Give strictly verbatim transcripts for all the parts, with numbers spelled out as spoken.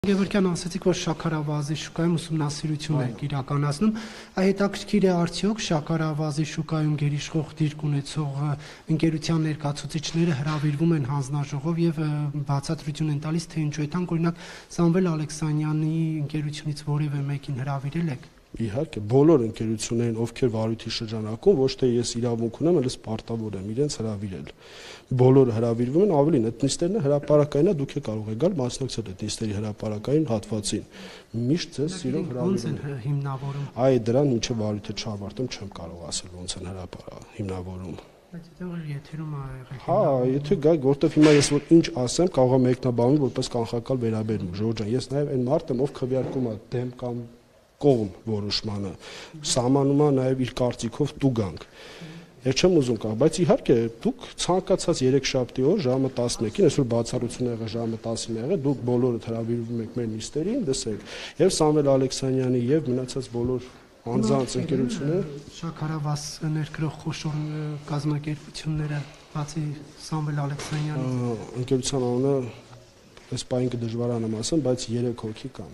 Գևորգյան ասացիք, որ շաքարավազի շուկայում ուսումնասիրություն եք իրականացնում, հետաքրքիր է արդյոք շաքարավազի շուկայում գերիշխող դիրք ունեցող ընկերության ներկայացուցիչները հրավիրվում են հանձնաժողով եւ բացատրություն են տալիս, թե ինչու է տանք, օրինակ Սամվել Ալեքսանյանի ընկերությունից որևէ մեկին հրավիրել եք։ Իհարկե, բոլոր ընկերություններին, ովքեր վարույթի շրջանակում, ոչ թե ես իրավունք ունեմ, այլ պարտավոր եմ իրենց հրավիրել։ Բոլորը հրավիրվում են, ավելին, այդ նիստերն հրապարակային է, դուք եք կարող եք գալ մասնակցել այդ նիստերի հրապարակային հատվածին։ Միշտ ձեզ սիրով հրավիրում են հիմնավորում։ Այ դրան ինչը վարույթը չավարտում, չեմ կարող ասել ոնց են հրապարակ հիմնավորում։ Բայց դա որ եթերում ա եղել։ Հա, եթե գայք, որտեվ հիմա ես որ ինչ ասեմ, կարող եմ մեկնաբանել որպես կանխակալ վերաբերում, Ժորժ ջան, ես նաև այն մարդը եմ, ով քվեարկում է դեմ կամ կողմ որոշմանը, սահմանում է նաև իր կարծիքով տուգանք։ Ես չեմ ուզում կա, բայց իհարկե դուք ցանկացած երեքշաբթի օր ժամը տասնմեկին, այսօր բացառություն եղել ժամը տասին եղել, դուք բոլորը հրավիրվում եք մեր նիստերին, դսեք, եւ Սամվել Ալեքսանյանի եւ մնացած բոլոր անձանց ընկերությունները, շաքարավազ ներկրող խոշոր կազմակերպությունները, բացի Սամվել Ալեքսանյանի ընկերության անունը այս պահին կդժվարանամ ասեմ, բայց երեք հոգի կան։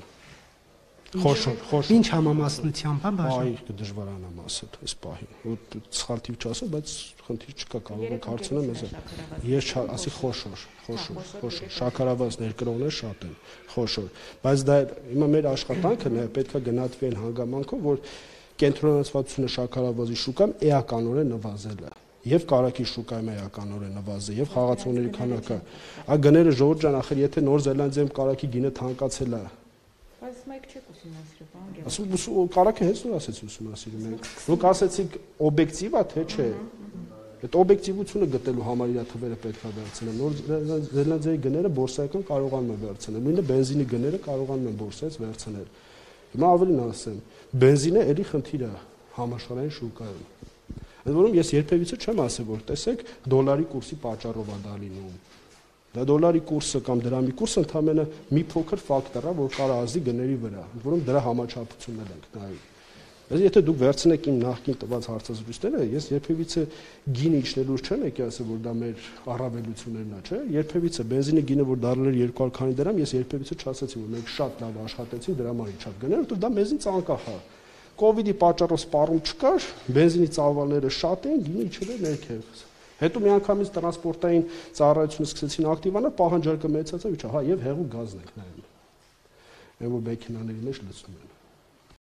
Խոշոր, խոշոր։ Ինչ համամասնությամբ է բաժան։ Այ կդժվարանամ ասել այս պահին։ Որ սխալ տիպ չասեմ, բայց խնդիր չկա, կարող եք հարցնել մեզ։ Ես ասի խոշոր, խոշոր, խոշոր։ Շաքարավազ ներկրողներ շատ են, խոշոր։ Բայց դա հիմա մեր աշխատանքը պետք է գնահատվի այն հանգամանքով, որ կենտրոնացվածությունը շաքարավազի շուկայում էականորեն նվազել է։ Եվ կարակի շուկայում էականորեն նվազել, եւ խաղացողների քանակը։ Ա գները Ժորժ ջան, ախր եթե Նոր Զելանդիայում կարակի գինը թանկացել է, Բայց մեկ չեք ուսումնասիրում, բան։ Ասում կարակը հենց նոր ասեց ուսումնասիրում ենք։ Դուք ասեցիք օբյեկտիվ է, թե չէ։ Այդ օբյեկտիվությունը գտելու համար իր թվերը պետք է վերցնել։ Նոր Զելանդիայի գները բորսայական կարողանում են վերցնել։ Նույնը բենզինի գները կարողանում են բորսայից վերցնել։ Հիմա ավելին ասեմ, բենզինը էլի խնդիր է համաշխարհային շուկայում։ Ընդ որում ես երբևիցե չեմ ասել, որ տեսեք դոլարի կուրսի պատճառով է դա լինում։ Դա դոլարի կուրսը կամ դրամի կուրսը ընդհանրապես մի փոքր ֆակտոր է, որ կարող ազդի գների վրա, որոնք դրա համաչափություններ ենք նայում։ Բայց եթե դուք վերցնեք իմ նախկին տված հարցազրույցները, ես երբևիցե գինը իջնելու չեմ եկել ասել, որ դա մեր առավելություններն է, չէ՞։ Երբևիցե բենզինի գինը, որ դառել էր երկու հազար քանի դրամ, ես երբևիցե չասեցի, որ մենք շատ լավ աշխատեցինք դրա համար իջավ գները, որովհետև դա մեզնից անկախ է։ Կովիդի պատճառով սպառում չկար, բենզինի ծավալները շատ էին, գինը իջել էր ներքև։ Հետո միանգամից տրանսպորտային ծառայությունը սկսեցին ակտիվանալ, պահանջարկը մեծացավ, իջա, հա, եւ հեղուկ գազն ենք նայում։ Այն որ մեքենաների մեջ լցնում են։